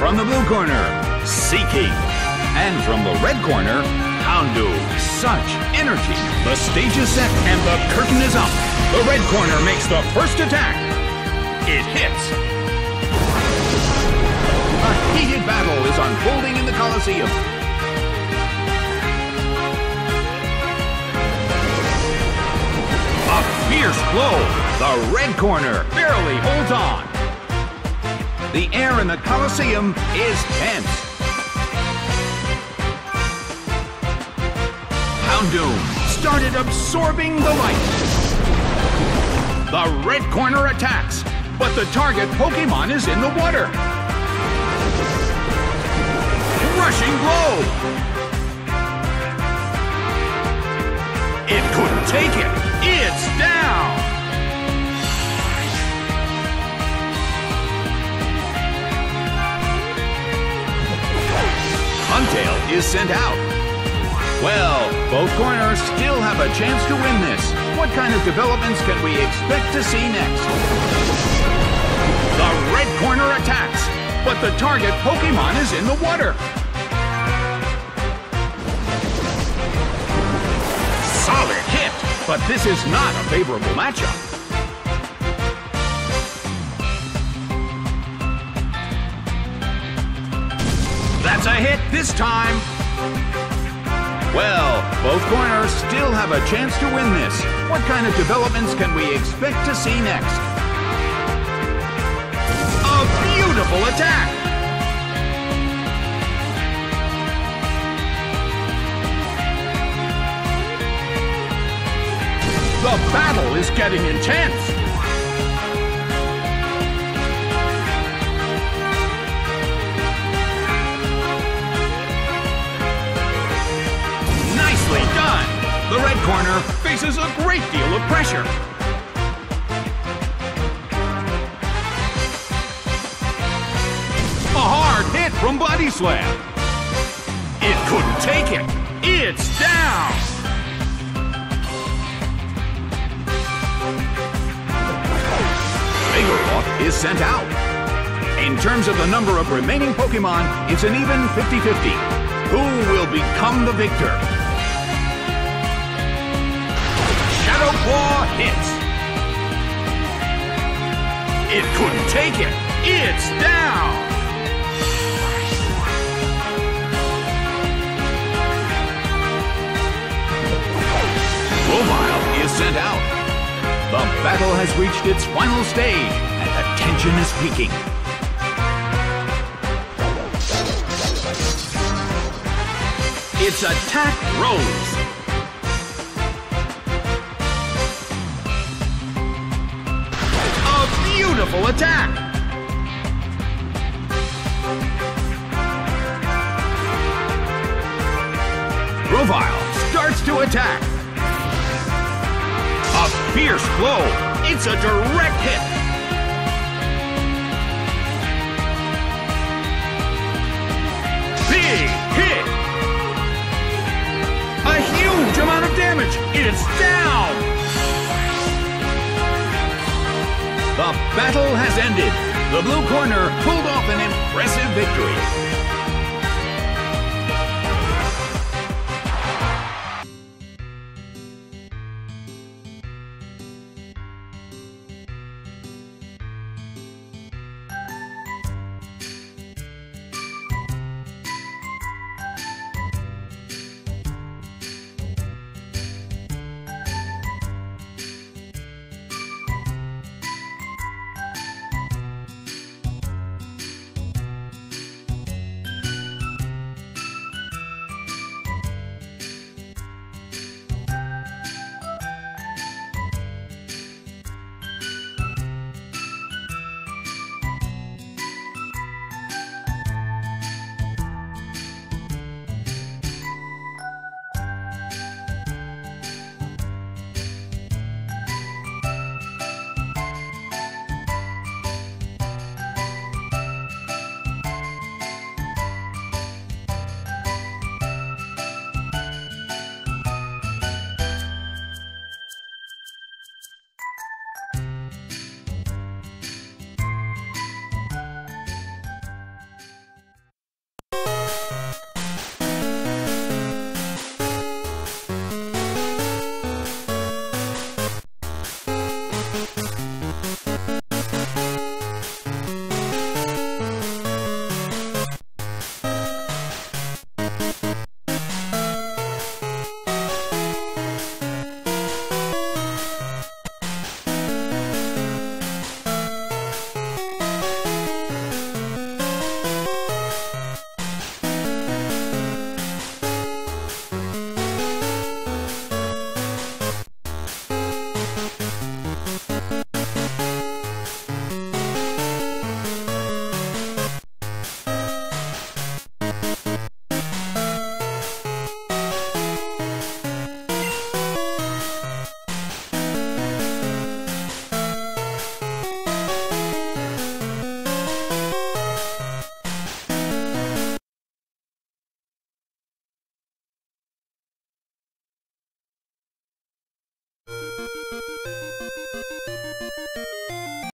From the blue corner, Seeking. And from the red corner, Houndoom. Such energy. The stage is set and the curtain is up. The red corner makes the first attack. It hits. A heated battle is unfolding in the Colosseum. A fierce blow. The red corner barely holds on. The air in the Colosseum is tense. Houndoom started absorbing the light. The red corner attacks, but the target Pokemon is in the water. Rushing blow. It couldn't take it. It's down. Huntail is sent out. Well, both corners still have a chance to win this. What kind of developments can we expect to see next? The red corner attacks, but the target Pokemon is in the water. Solid hit, but this is not a favorable matchup. That's a hit this time. Well, both corners still have a chance to win this. What kind of developments can we expect to see next? A beautiful attack! The battle is getting intense! The red corner faces a great deal of pressure. A hard hit from Body Slam. It couldn't take it. It's down. Vigoroth is sent out. In terms of the number of remaining Pokemon, it's an even 50-50. Who will become the victor? Shadow Claw hits. It couldn't take it. It's down. Grovyle is sent out. The battle has reached its final stage, and the tension is peaking. Its attack rose. Beautiful attack! Grovyle starts to attack. A fierce blow. It's a direct hit. Big hit. A huge amount of damage. It's down. The battle has ended. The blue corner pulled off an impressive victory.